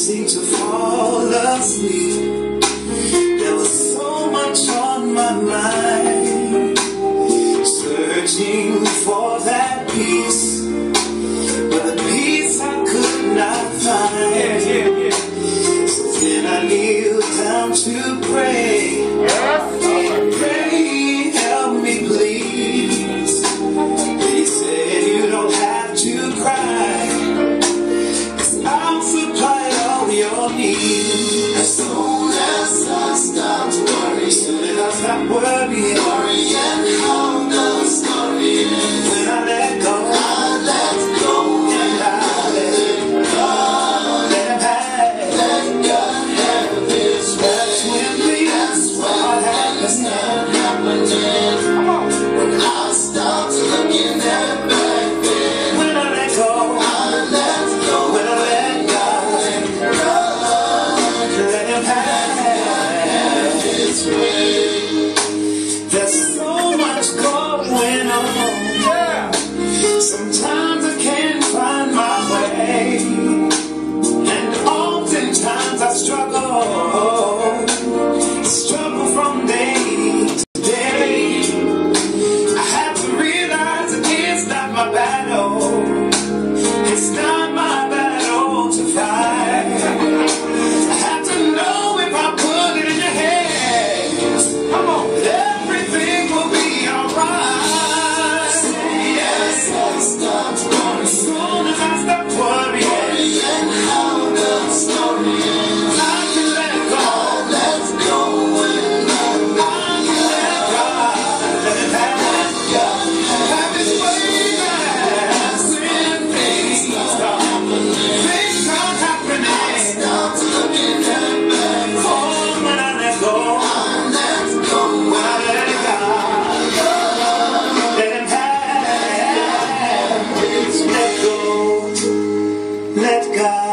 seem to fall asleep. There was so much on my mind, searching for that peace, but the peace I could not find. So then I kneeled down to pray. Pray, help me please. He said you don't have to cry, 'cause I'll supply all your needs. As soon as I stop worrying, as soon as I stop worrying how the story ends. When I let go, I let go, and I let God, let Him have, let God have His way. That's when what happens now. When I stop looking at back then. When I let go, I let go. When I let God, let Him have His way. There's so much going on. Sometimes I can't find my way, and oftentimes I struggle from day to day. I have to realize that it's not my battle. It's not my battle to fight. I have to know if I put it in your hands, come on, everything will be alright. Yes, I stopped worrying. As soon as I stopped worrying how the story ends, I can let go. Let go. Let God